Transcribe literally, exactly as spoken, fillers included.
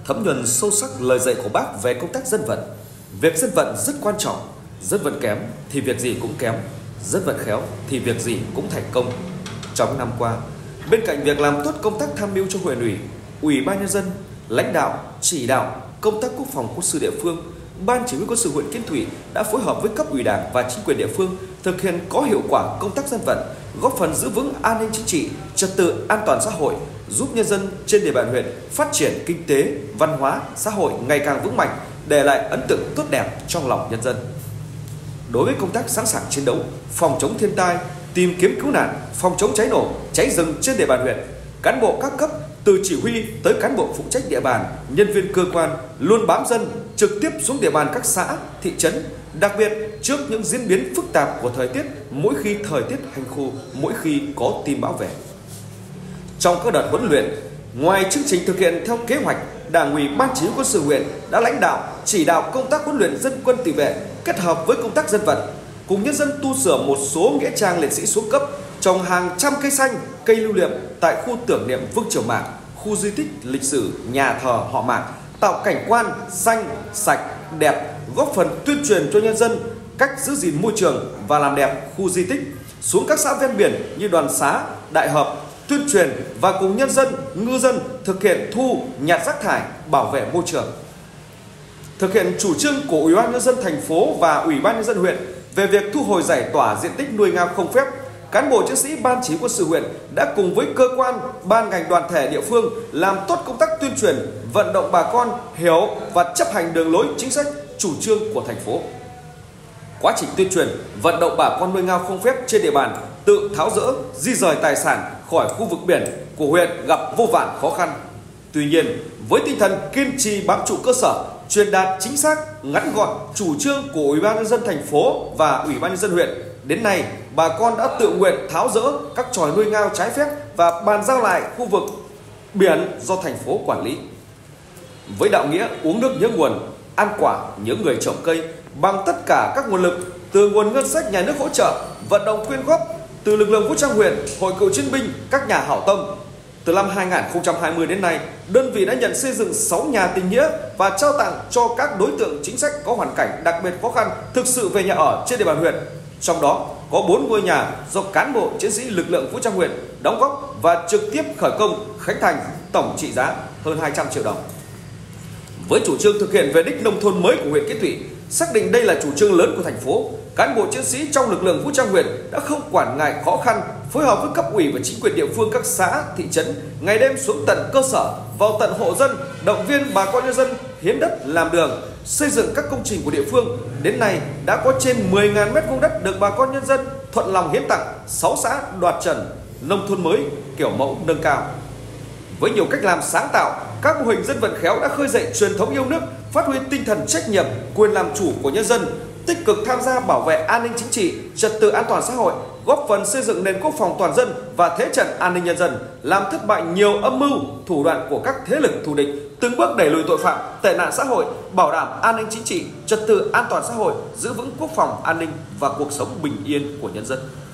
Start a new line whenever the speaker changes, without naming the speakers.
thấm nhuần sâu sắc lời dạy của Bác về công tác dân vận. Việc dân vận rất quan trọng, dân vận kém thì việc gì cũng kém, dân vận khéo thì việc gì cũng thành công. Trong năm qua, bên cạnh việc làm tốt công tác tham mưu cho huyện ủy, ủy ban nhân dân, lãnh đạo, chỉ đạo công tác quốc phòng quân sự địa phương, Ban Chỉ huy Quân sự huyện Kiến Thụy đã phối hợp với cấp ủy Đảng và chính quyền địa phương thực hiện có hiệu quả công tác dân vận, góp phần giữ vững an ninh chính trị, trật tự an toàn xã hội, giúp nhân dân trên địa bàn huyện phát triển kinh tế, văn hóa, xã hội ngày càng vững mạnh, để lại ấn tượng tốt đẹp trong lòng nhân dân. Đối với công tác sẵn sàng chiến đấu, phòng chống thiên tai, tìm kiếm cứu nạn, phòng chống cháy nổ, cháy rừng trên địa bàn huyện, cán bộ các cấp từ chỉ huy tới cán bộ phụ trách địa bàn, nhân viên cơ quan luôn bám dân, trực tiếp xuống địa bàn các xã, thị trấn, đặc biệt trước những diễn biến phức tạp của thời tiết mỗi khi thời tiết hành khô, mỗi khi có tin bão về. Trong các đợt huấn luyện, ngoài chương trình thực hiện theo kế hoạch, Đảng ủy Ban Chỉ huy Quân sự huyện đã lãnh đạo, chỉ đạo công tác huấn luyện dân quân tự vệ kết hợp với công tác dân vận, cùng nhân dân tu sửa một số nghĩa trang liệt sĩ xuống cấp, trồng hàng trăm cây xanh, cây lưu niệm tại khu tưởng niệm Vương Triều Mạc, khu di tích lịch sử nhà thờ họ Mạc, tạo cảnh quan xanh, sạch, đẹp, góp phần tuyên truyền cho nhân dân cách giữ gìn môi trường và làm đẹp khu di tích, xuống các xã ven biển như Đoàn Xá, Đại Hợp, tuyên truyền và cùng nhân dân, ngư dân thực hiện thu, nhặt rác thải, bảo vệ môi trường. Thực hiện chủ trương của Ủy ban nhân dân thành phố và Ủy ban nhân dân huyện về việc thu hồi giải tỏa diện tích nuôi ngao không phép, cán bộ chiến sĩ Ban Chỉ huy Quân sự huyện đã cùng với cơ quan, ban ngành đoàn thể địa phương làm tốt công tác tuyên truyền, vận động bà con hiểu và chấp hành đường lối chính sách, chủ trương của thành phố. Quá trình tuyên truyền, vận động bà con nuôi ngao không phép trên địa bàn tự tháo dỡ, di rời tài sản khỏi khu vực biển của huyện gặp vô vàn khó khăn. Tuy nhiên, với tinh thần kiên trì bám trụ cơ sở, truyền đạt chính xác, ngắn gọn chủ trương của Ủy ban nhân dân thành phố và Ủy ban nhân dân huyện, đến nay bà con đã tự nguyện tháo dỡ các tròi nuôi ngao trái phép và bàn giao lại khu vực biển do thành phố quản lý. Với đạo nghĩa uống nước nhớ nguồn, ăn quả nhớ người trồng cây, bằng tất cả các nguồn lực từ nguồn ngân sách nhà nước hỗ trợ, vận động quyên góp từ lực lượng vũ trang huyện, hội cựu chiến binh, các nhà hảo tâm. Từ năm hai nghìn không trăm hai mươi đến nay, đơn vị đã nhận xây dựng sáu nhà tình nghĩa và trao tặng cho các đối tượng chính sách có hoàn cảnh đặc biệt khó khăn thực sự về nhà ở trên địa bàn huyện. Trong đó có bốn ngôi nhà do cán bộ chiến sĩ lực lượng vũ trang huyện đóng góp và trực tiếp khởi công khánh thành, tổng trị giá hơn hai trăm triệu đồng. Với chủ trương thực hiện về đích nông thôn mới của huyện Kiến Thụy, xác định đây là chủ trương lớn của thành phố, cán bộ chiến sĩ trong lực lượng vũ trang huyện đã không quản ngại khó khăn, phối hợp với cấp ủy và chính quyền địa phương các xã, thị trấn, ngày đêm xuống tận cơ sở, vào tận hộ dân, động viên bà con nhân dân hiến đất làm đường, xây dựng các công trình của địa phương. Đến nay đã có trên mười nghìn mét vuông đất được bà con nhân dân thuận lòng hiến tặng, sáu xã đoạt chuẩn nông thôn mới kiểu mẫu nâng cao. Với nhiều cách làm sáng tạo, các mô hình dân vận khéo đã khơi dậy truyền thống yêu nước, phát huy tinh thần trách nhiệm, quyền làm chủ của nhân dân, tích cực tham gia bảo vệ an ninh chính trị, trật tự an toàn xã hội, góp phần xây dựng nền quốc phòng toàn dân và thế trận an ninh nhân dân, làm thất bại nhiều âm mưu, thủ đoạn của các thế lực thù địch, từng bước đẩy lùi tội phạm, tệ nạn xã hội, bảo đảm an ninh chính trị, trật tự an toàn xã hội, giữ vững quốc phòng an ninh và cuộc sống bình yên của nhân dân.